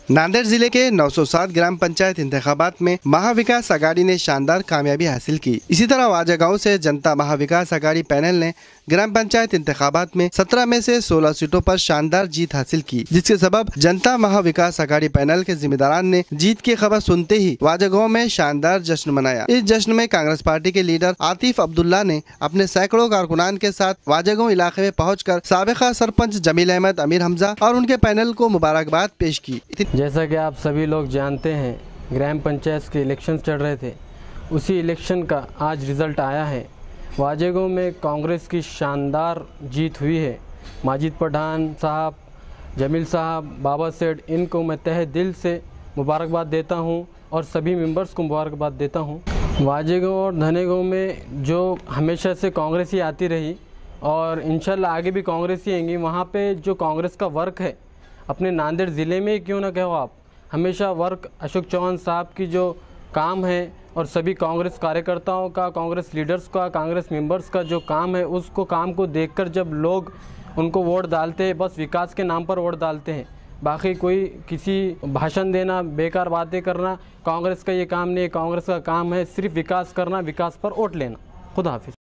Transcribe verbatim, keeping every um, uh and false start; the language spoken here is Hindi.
नांदेड़ जिले के नौ सौ सात ग्राम पंचायत इंतखाबात में महाविकास आघाड़ी ने शानदार कामयाबी हासिल की। इसी तरह वाजा गांव से जनता महाविकास आघाड़ी पैनल ने ग्राम पंचायत इंतखाबात में सत्रह में से सोलह सीटों पर शानदार जीत हासिल की, जिसके सबब जनता महाविकास आघाड़ी पैनल के जिम्मेदारान ने जीत की खबर सुनते ही वाजा गांव में शानदार जश्न मनाया। इस जश्न में कांग्रेस पार्टी के लीडर आतिफ अब्दुल्ला ने अपने सैकड़ों कारकुनान के साथ वाजा गांव इलाके में पहुंचकर साबिका सरपंच जमील अहमद अमीर हमजा और उनके पैनल को मुबारकबाद पेश की। जैसा कि आप सभी लोग जानते हैं, ग्राम पंचायत के इलेक्शन चल रहे थे, उसी इलेक्शन का आज रिज़ल्ट आया है। वाजे गांव में कांग्रेस की शानदार जीत हुई है। माजिद पठान साहब, जमील साहब, बाबा सेठ, इनको मैं तहे दिल से मुबारकबाद देता हूं और सभी मेंबर्स को मुबारकबाद देता हूं। वाजे गांव और धने गांव में जो हमेशा से कांग्रेस ही आती रही और इंशाल्लाह आगे भी कांग्रेस ही आएंगी। वहाँ पे जो कांग्रेस का वर्क है अपने नांदेड़ ज़िले में क्यों ना कहो आप, हमेशा वर्क अशोक चौहान साहब की जो काम है और सभी कांग्रेस कार्यकर्ताओं का, कांग्रेस लीडर्स का, कांग्रेस मेंबर्स का जो काम है, उसको काम को देखकर जब लोग उनको वोट डालते हैं, बस विकास के नाम पर वोट डालते हैं। बाकी कोई किसी भाषण देना, बेकार बातें करना, कांग्रेस का ये काम नहीं है। कांग्रेस का काम है सिर्फ विकास करना, विकास पर वोट लेना। खुदा हाफिज़।